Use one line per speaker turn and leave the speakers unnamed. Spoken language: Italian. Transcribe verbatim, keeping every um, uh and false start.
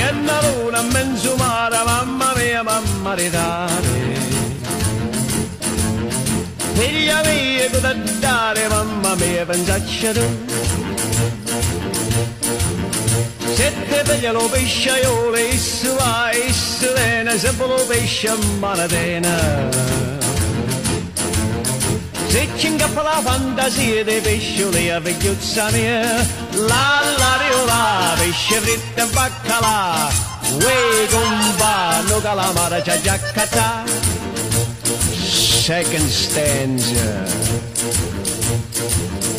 c'è una luna in mezzo mare, mamma mia, mamma ridare. Figlia mia, cosa dare, mamma mia, pensaccia tu. Se te veglia lo pesce io le issu va, issu vena, se lo pesce a manatena. Se ci incappa la fantasia dei pescioli a vecchiuzza mia, la la riola, pesce fritto e baccalà, uè compa, no calamara c'ha già catà. Second stanza.